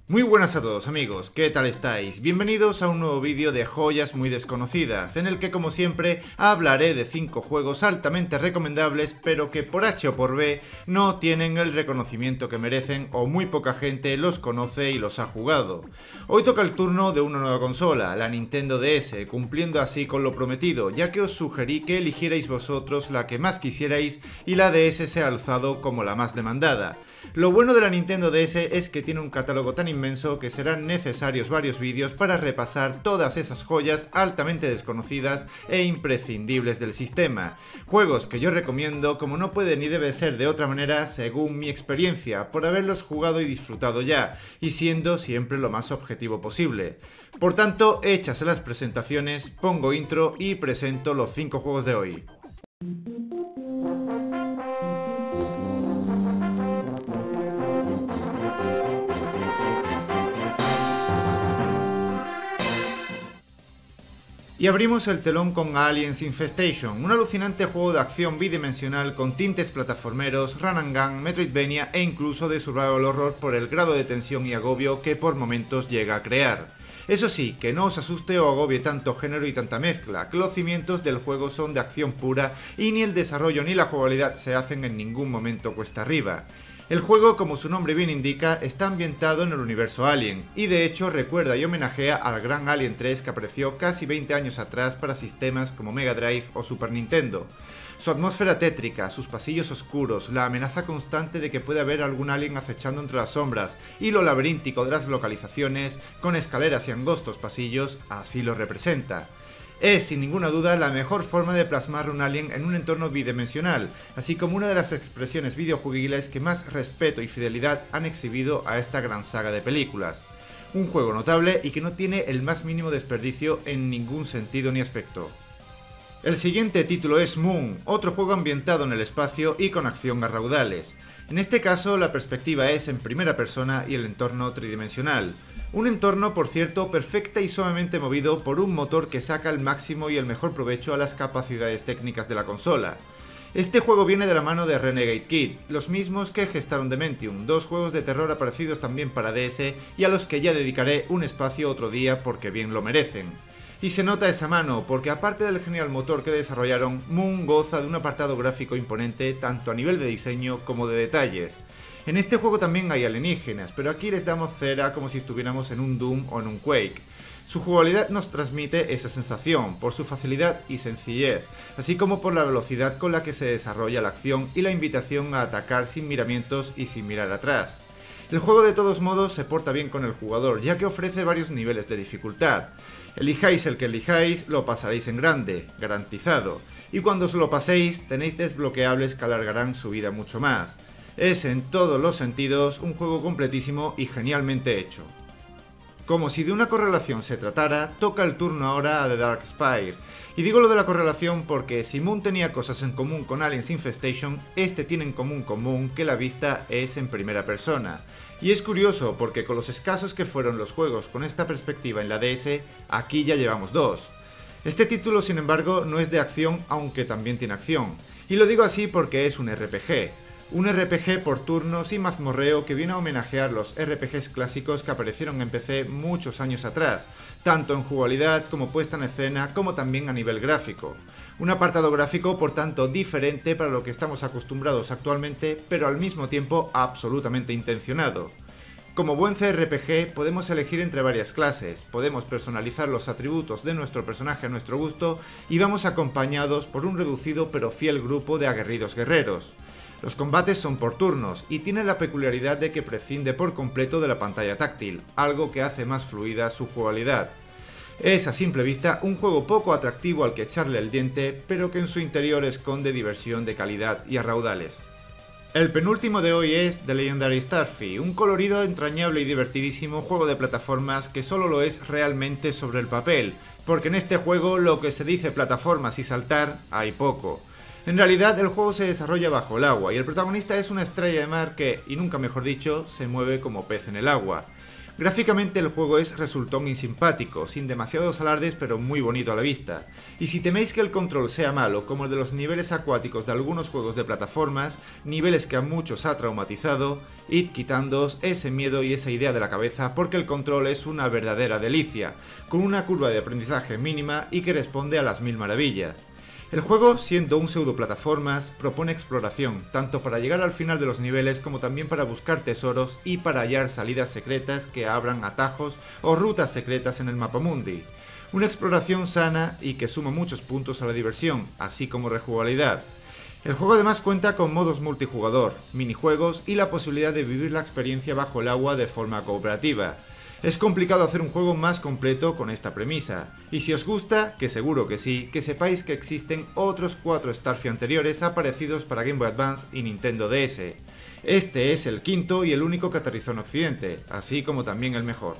Muy buenas a todos amigos, ¿qué tal estáis? Bienvenidos a un nuevo vídeo de joyas muy desconocidas, en el que como siempre hablaré de 5 juegos altamente recomendables, pero que por H o por B no tienen el reconocimiento que merecen o muy poca gente los conoce y los ha jugado. Hoy toca el turno de una nueva consola, la Nintendo DS, cumpliendo así con lo prometido, ya que os sugerí que eligierais vosotros la que más quisierais y la DS se ha alzado como la más demandada. Lo bueno de la Nintendo DS es que tiene un catálogo tan inmenso que serán necesarios varios vídeos para repasar todas esas joyas altamente desconocidas e imprescindibles del sistema. Juegos que yo recomiendo como no puede ni debe ser de otra manera según mi experiencia, por haberlos jugado y disfrutado ya, y siendo siempre lo más objetivo posible. Por tanto, hechas las presentaciones, pongo intro y presento los 5 juegos de hoy. Y abrimos el telón con Aliens Infestation, un alucinante juego de acción bidimensional con tintes plataformeros, run and gun, Metroidvania e incluso de survival horror por el grado de tensión y agobio que por momentos llega a crear. Eso sí, que no os asuste o agobie tanto género y tanta mezcla, que los cimientos del juego son de acción pura y ni el desarrollo ni la jugabilidad se hacen en ningún momento cuesta arriba. El juego, como su nombre bien indica, está ambientado en el universo Alien, y de hecho recuerda y homenajea al gran Alien 3 que apareció casi 20 años atrás para sistemas como Mega Drive o Super Nintendo. Su atmósfera tétrica, sus pasillos oscuros, la amenaza constante de que puede haber algún alien acechando entre las sombras, y lo laberíntico de las localizaciones, con escaleras y angostos pasillos, así lo representa. Es, sin ninguna duda, la mejor forma de plasmar un alien en un entorno bidimensional, así como una de las expresiones videojuegiles que más respeto y fidelidad han exhibido a esta gran saga de películas. Un juego notable y que no tiene el más mínimo desperdicio en ningún sentido ni aspecto. El siguiente título es Moon, otro juego ambientado en el espacio y con acción a raudales. En este caso, la perspectiva es en primera persona y el entorno tridimensional. Un entorno, por cierto, perfecta y suavemente movido por un motor que saca el máximo y el mejor provecho a las capacidades técnicas de la consola. Este juego viene de la mano de Renegade Kid, los mismos que gestaron Dementium, dos juegos de terror aparecidos también para DS y a los que ya dedicaré un espacio otro día porque bien lo merecen. Y se nota esa mano, porque aparte del genial motor que desarrollaron, Moon goza de un apartado gráfico imponente tanto a nivel de diseño como de detalles. En este juego también hay alienígenas, pero aquí les damos cera como si estuviéramos en un Doom o en un Quake. Su jugabilidad nos transmite esa sensación, por su facilidad y sencillez, así como por la velocidad con la que se desarrolla la acción y la invitación a atacar sin miramientos y sin mirar atrás. El juego de todos modos se porta bien con el jugador, ya que ofrece varios niveles de dificultad. Elijáis el que elijáis, lo pasaréis en grande, garantizado, y cuando os lo paséis tenéis desbloqueables que alargarán su vida mucho más. Es en todos los sentidos un juego completísimo y genialmente hecho. Como si de una correlación se tratara, toca el turno ahora a The Dark Spire. Y digo lo de la correlación porque si Moon tenía cosas en común con Aliens Infestation, este tiene en común que la vista es en primera persona. Y es curioso porque con los escasos que fueron los juegos con esta perspectiva en la DS, aquí ya llevamos 2. Este título, sin embargo, no es de acción, aunque también tiene acción. Y lo digo así porque es un RPG. Un RPG por turnos y mazmorreo que viene a homenajear los RPGs clásicos que aparecieron en PC muchos años atrás, tanto en jugabilidad como puesta en escena, como también a nivel gráfico. Un apartado gráfico, por tanto, diferente para lo que estamos acostumbrados actualmente, pero al mismo tiempo absolutamente intencionado. Como buen CRPG podemos elegir entre varias clases, podemos personalizar los atributos de nuestro personaje a nuestro gusto y vamos acompañados por un reducido pero fiel grupo de aguerridos guerreros. Los combates son por turnos y tienen la peculiaridad de que prescinde por completo de la pantalla táctil, algo que hace más fluida su jugabilidad. Es a simple vista un juego poco atractivo al que echarle el diente, pero que en su interior esconde diversión de calidad y a raudales. El penúltimo de hoy es The Legendary Starfy, un colorido, entrañable y divertidísimo juego de plataformas que solo lo es realmente sobre el papel, porque en este juego lo que se dice plataformas y saltar hay poco. En realidad el juego se desarrolla bajo el agua y el protagonista es una estrella de mar que, y nunca mejor dicho, se mueve como pez en el agua. Gráficamente el juego es resultón y simpático, sin demasiados alardes pero muy bonito a la vista. Y si teméis que el control sea malo como el de los niveles acuáticos de algunos juegos de plataformas, niveles que a muchos ha traumatizado, id quitándoos ese miedo y esa idea de la cabeza porque el control es una verdadera delicia, con una curva de aprendizaje mínima y que responde a las mil maravillas. El juego, siendo un pseudo-plataformas, propone exploración, tanto para llegar al final de los niveles como también para buscar tesoros y para hallar salidas secretas que abran atajos o rutas secretas en el mapamundi. Una exploración sana y que suma muchos puntos a la diversión, así como rejugabilidad. El juego además cuenta con modos multijugador, minijuegos y la posibilidad de vivir la experiencia bajo el agua de forma cooperativa. Es complicado hacer un juego más completo con esta premisa, y si os gusta, que seguro que sí, que sepáis que existen otros 4 Starfield anteriores aparecidos para Game Boy Advance y Nintendo DS. Este es el quinto y el único que aterrizó en Occidente, así como también el mejor.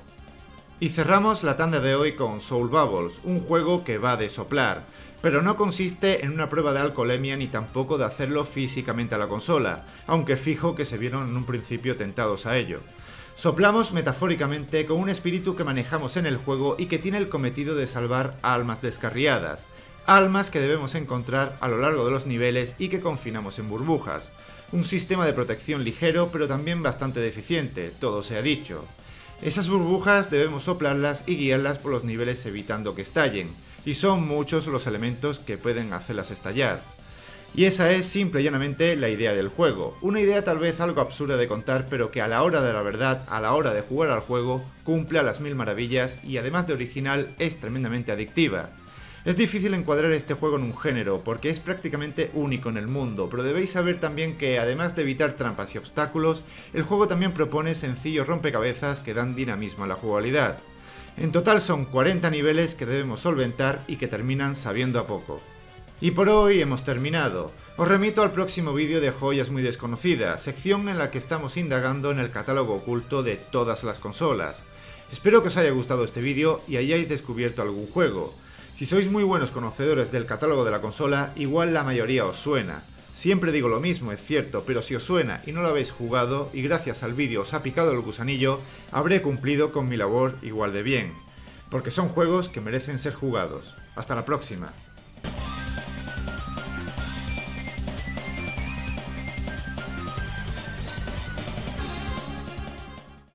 Y cerramos la tanda de hoy con Soul Bubbles, un juego que va de soplar, pero no consiste en una prueba de alcoholemia ni tampoco de hacerlo físicamente a la consola, aunque fijo que se vieron en un principio tentados a ello. Soplamos metafóricamente con un espíritu que manejamos en el juego y que tiene el cometido de salvar almas descarriadas, almas que debemos encontrar a lo largo de los niveles y que confinamos en burbujas. Un sistema de protección ligero pero también bastante deficiente, todo se ha dicho. Esas burbujas debemos soplarlas y guiarlas por los niveles evitando que estallen, y son muchos los elementos que pueden hacerlas estallar. Y esa es simple y llanamente la idea del juego, una idea tal vez algo absurda de contar pero que a la hora de la verdad, a la hora de jugar al juego, cumple a las mil maravillas y además de original es tremendamente adictiva. Es difícil encuadrar este juego en un género porque es prácticamente único en el mundo, pero debéis saber también que además de evitar trampas y obstáculos, el juego también propone sencillos rompecabezas que dan dinamismo a la jugabilidad. En total son 40 niveles que debemos solventar y que terminan sabiendo a poco. Y por hoy hemos terminado. Os remito al próximo vídeo de Joyas Muy Desconocidas, sección en la que estamos indagando en el catálogo oculto de todas las consolas. Espero que os haya gustado este vídeo y hayáis descubierto algún juego. Si sois muy buenos conocedores del catálogo de la consola, igual la mayoría os suena. Siempre digo lo mismo, es cierto, pero si os suena y no lo habéis jugado y gracias al vídeo os ha picado el gusanillo, habré cumplido con mi labor igual de bien. Porque son juegos que merecen ser jugados. Hasta la próxima.